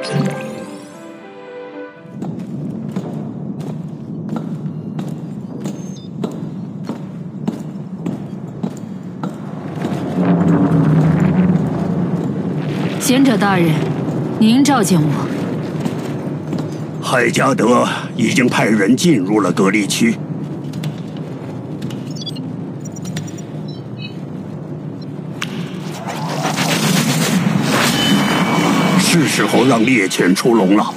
贤者大人，您召见我。 海加德已经派人进入了隔离区。是时候让猎犬出笼了。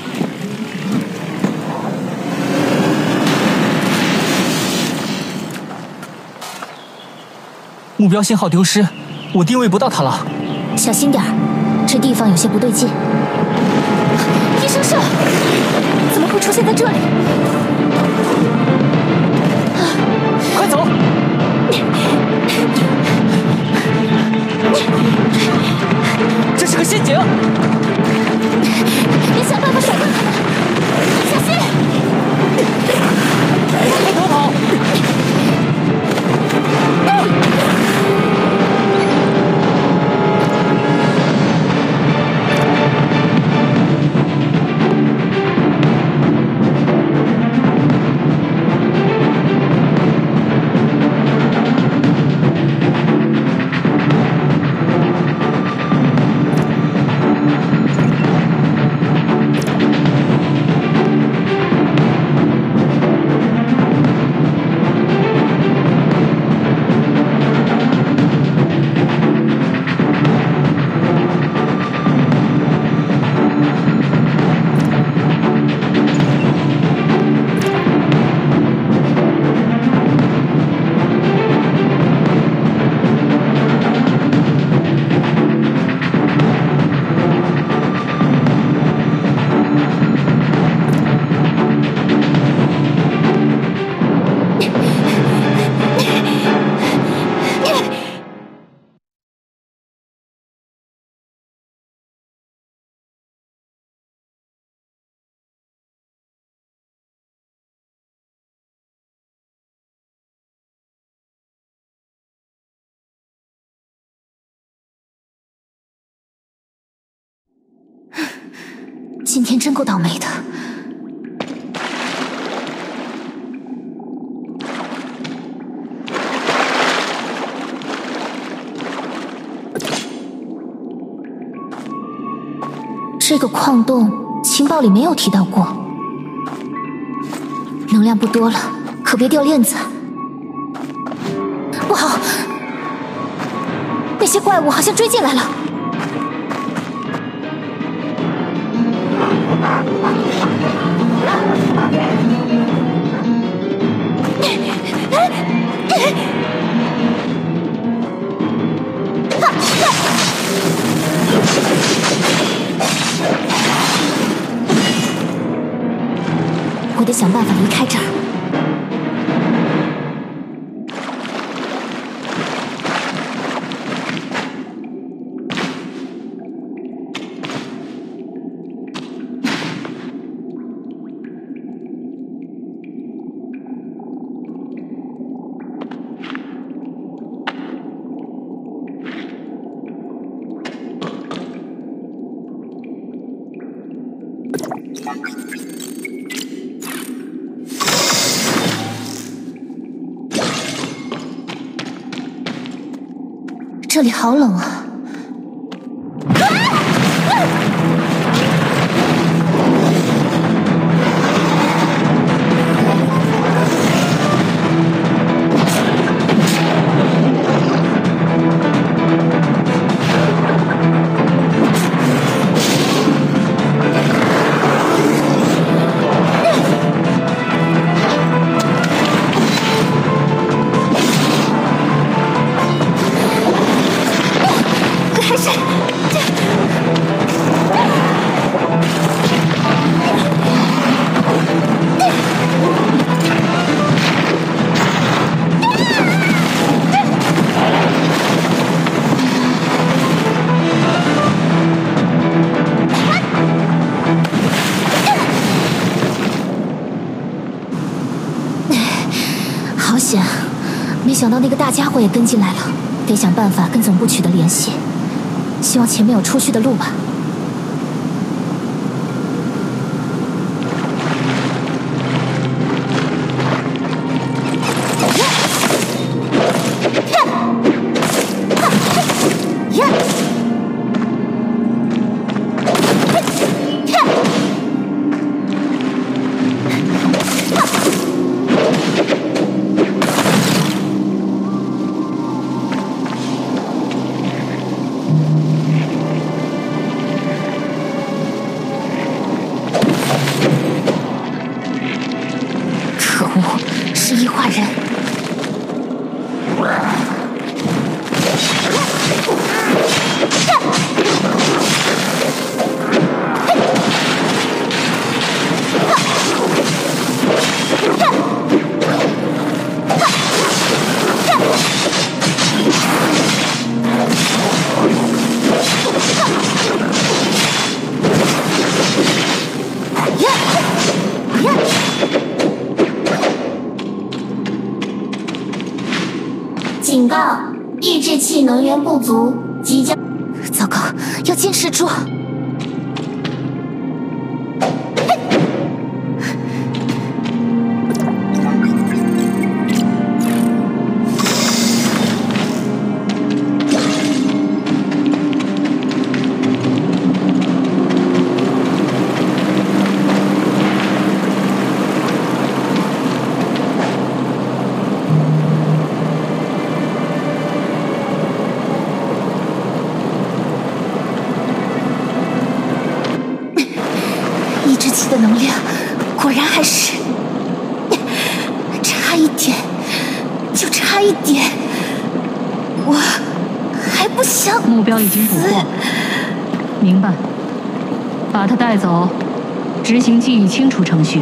目标信号丢失，我定位不到它了。 小心点儿，这地方有些不对劲。医生社怎么会出现在这里？ 快走！这是个陷阱！ 别想办法甩掉他们！小心！ 快逃跑！ 今天真够倒霉的。这个矿洞情报里没有提到过，能量不多了，可别掉链子。不好，那些怪物好像追进来了。我得想办法离开这儿。这里好冷啊！好险！没想到那个大家伙也跟进来了，得想办法跟总部取得联系。希望前面有出去的路吧。 告：抑制器能源不足，即将。糟糕，要坚持住！的能量果然还是差一点，就差一点，我还不想。 目标已经捕获，明白。把他带走，执行记忆清除程序。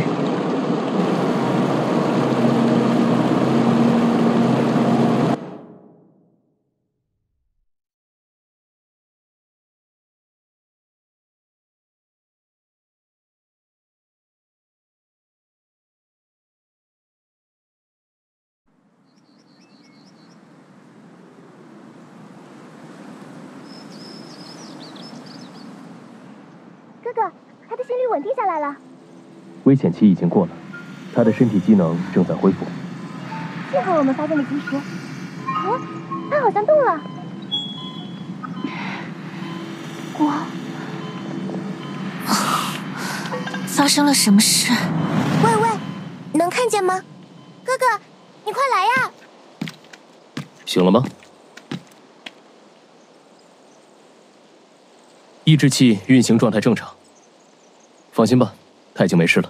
哥哥，他的心率稳定下来了。 危险期已经过了，他的身体机能正在恢复。 幸好我们发现的及时。哦，他好像动了。发生了什么事？喂喂，能看见吗？哥哥，你快来呀！ 醒了吗？抑制器运行状态正常。放心吧，他已经没事了。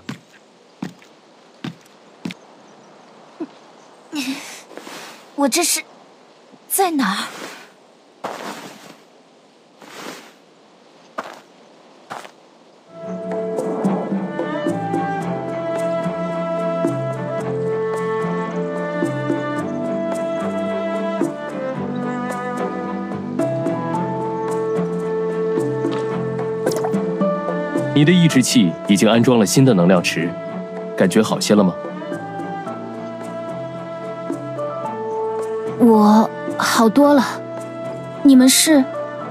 我这是在哪儿？ 你的抑制器已经安装了新的能量池，感觉好些了吗？ 我好多了。你们是？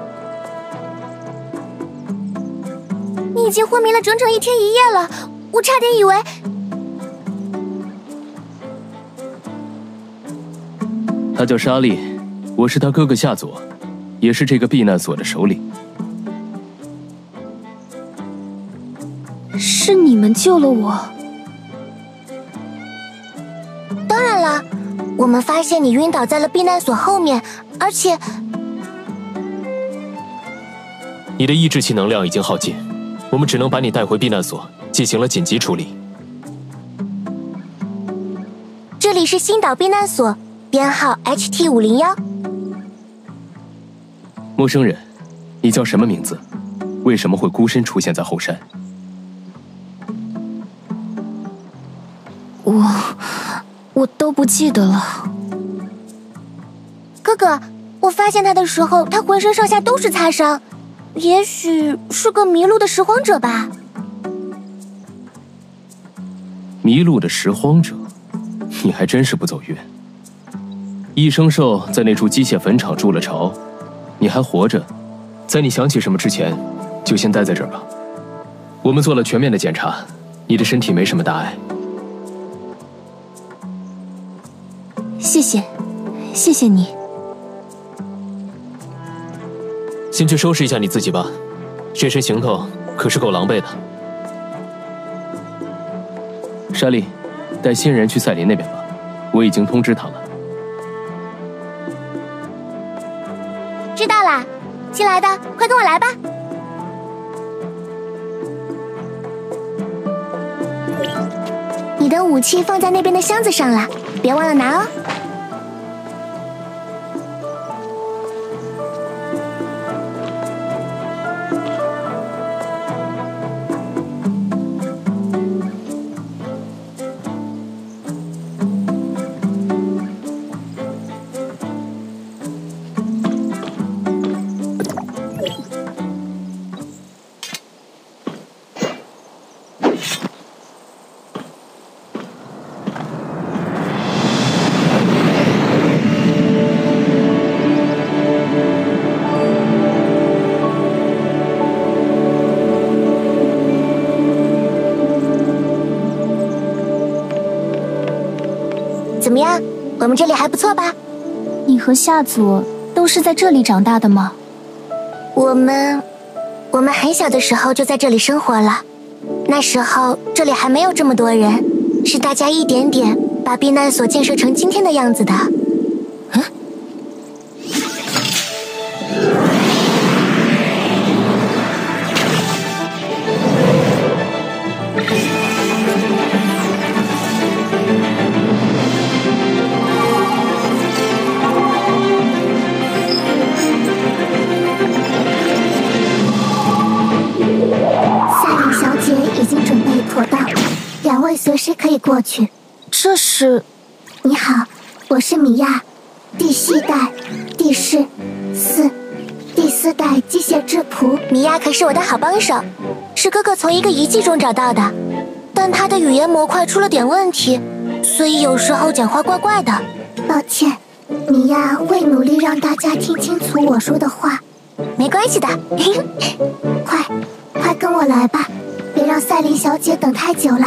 你已经昏迷了整整1天1夜了，我差点以为。 他叫莎莉，我是他哥哥夏佐，也是这个避难所的首领。 是你们救了我。当然了，我们发现你晕倒在了避难所后面，而且你的抑制器能量已经耗尽，我们只能把你带回避难所，进行了紧急处理。 这里是星岛避难所，编号 HT501。 陌生人，你叫什么名字？为什么会孤身出现在后山？ 我都不记得了。哥哥，我发现他的时候，他浑身上下都是擦伤，也许是个迷路的拾荒者吧。 迷路的拾荒者，你还真是不走运。一生兽在那处机械坟场筑了巢，你还活着，在你想起什么之前，就先待在这儿吧。我们做了全面的检查，你的身体没什么大碍。 谢谢，谢谢你。 先去收拾一下你自己吧，这身行头可是够狼狈的。莎莉，带新人去赛琳那边吧，我已经通知他了。 知道啦，新来的，快跟我来吧。你的武器放在那边的箱子上了，别忘了拿哦。 我们这里还不错吧？你和夏佐都是在这里长大的吗？我们很小的时候就在这里生活了，那时候这里还没有这么多人，是大家一点点把避难所建设成今天的样子的。两位随时可以过去。这是……你好，我是米娅，第7代第4代机械制仆。米娅可是我的好帮手，是哥哥从一个遗迹中找到的，但他的语言模块出了点问题，所以有时候讲话怪怪的。抱歉，米娅会努力让大家听清楚我说的话。没关系的，快跟我来吧。别让赛琳小姐等太久了。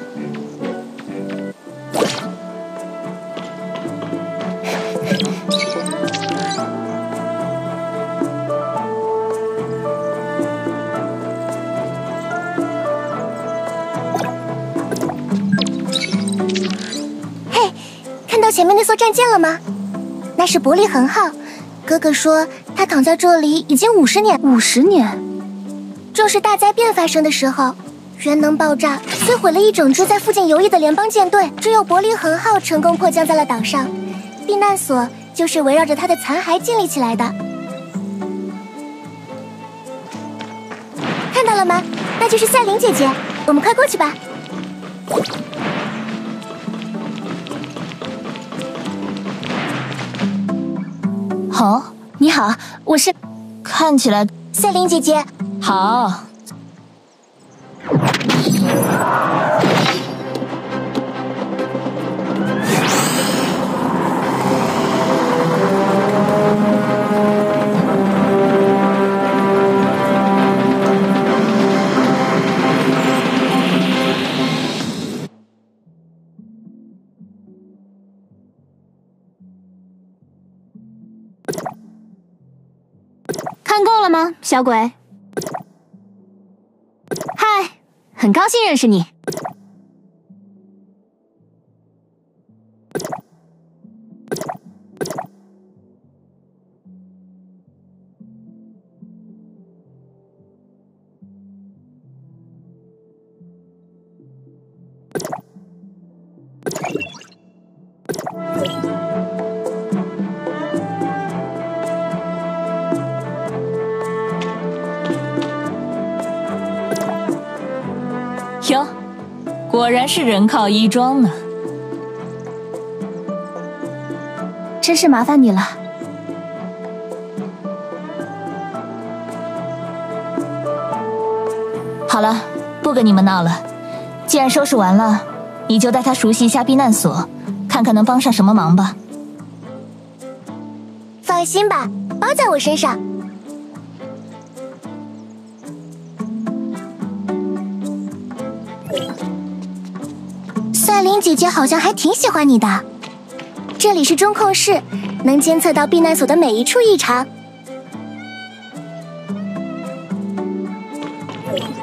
嘿，看到前面那艘战舰了吗？那是伯利恒号。哥哥说他躺在这里已经50年。50年？正是大灾变发生的时候，原能爆炸摧毁了一整支在附近游弋的联邦舰队，只有伯利恒号成功迫降在了岛上。避难所就是围绕着它的残骸建立起来的。看到了吗？那就是赛琳姐姐，我们快过去吧。哦，你好，我是……看起来赛琳姐姐。好。看够了吗，小鬼？嗨，很高兴认识你。 哟，果然是人靠衣装呢。 真是麻烦你了。 好了，不跟你们闹了。既然收拾完了，你就带他熟悉一下避难所，看看能帮上什么忙吧。 放心吧，包在我身上。赛琳姐姐好像还挺喜欢你的。这里是中控室，能监测到避难所的每一处异常。